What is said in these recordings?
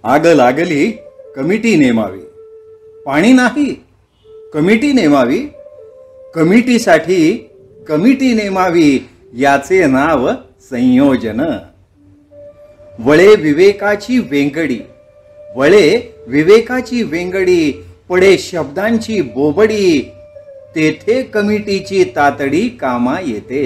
आग लागली कमिटी नेमावी. पाणी नाही कमिटी नेमावी. कमिटीसाठी कमिटी नेमावी. याचे नाव संयोजन. वळे विवेकाची वेंगडी. वळे विवेकाची वेंगडी. पडे शब्दांची बोबडी. तेथे कमिटीची तातडी कामा येते.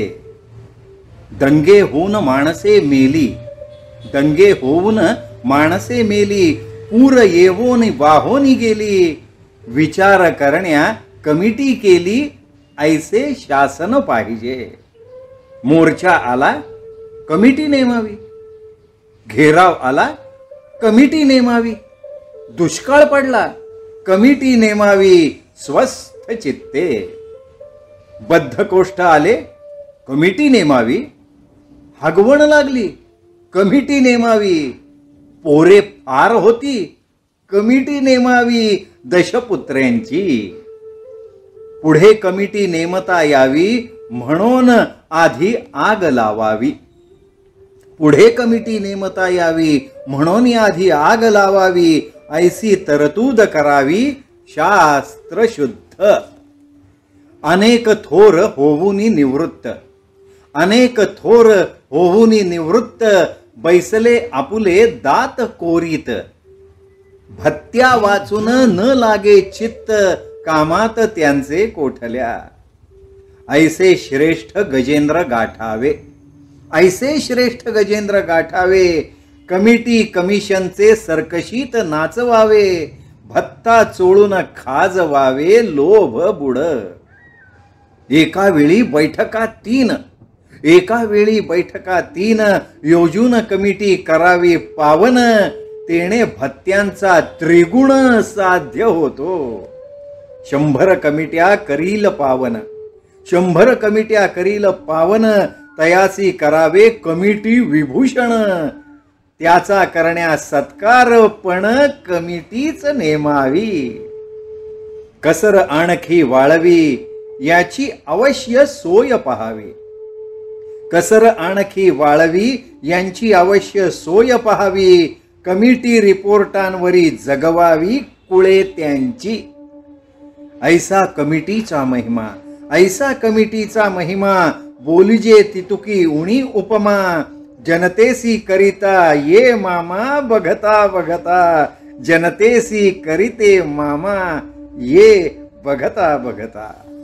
दंगे होऊन माणसे मेली. दंगे होऊन माणसे मेली. पूर येवून वाहोनी गेली. विचार करण्या कमिटी केली. ऐसे शासन पाहिजे. मोर्चा आला कमिटी नेमावी. घेराव आला कमिटी नेमावी. दुष्काळ पडला कमिटी नेमावी. स्वस्थ चित्ते. बद्धकोष्ठ आले कमिटी नेमावी. हगवण लागली कमिटी नेमावी. पोरे फार होती कमिटी नेमावी. दशपुत्र्यांची. पुढे कमिटी नेमता यावी म्हणून आधी आग लावावी. पुढे कमिटी नेमता यावी म्हणून आधी आग लावावी. ऐसी तरतूद करावी शास्त्र शुद्ध. अनेक थोर होऊनी निवृत्त. अनेक थोर होऊनी निवृत्त. बैसले आपुले दात कोरीत. भत्त्या वाचून न लागे चित्त. कामात त्यांचे कोठल्या. ऐसे श्रेष्ठ गजेंद्र गाठावे. ऐसे श्रेष्ठ गजेंद्र गाठावे. कमिटी कमिशनचे सरकशीत नाचवावे. भत्ता चोळून खाजवावे लोभ बुड. एका वेळी बैठका 3. एका वेळी बैठका 3. योजून कमिटी करावी पावन. तेणे भत्त्यांचा त्रिगुण साध्य होतो. 100 कमिट्या करील पावन. 100 कमिट्या करील पावन. तयासी करावे कमिटी विभूषण. त्याचा करण्या सत्कार पण कमिटीच नेमावी. कसर आणखी वाळवी. याची अवश्य सोय पहावी. कसर आणखी वाळवी. यांची अवश्य सोय पहावी. कमिटी रिपोर्टांवरी जगवावी कुळे त्यांची. ऐसा कमिटीचा महिमा. ऐसा कमिटीचा महिमा. बोलिजे तितुकी उणी उपमा. जनतेसी करिता ये मामा. बघता बघता जनतेसी करीते मामा. ये बघता बघता.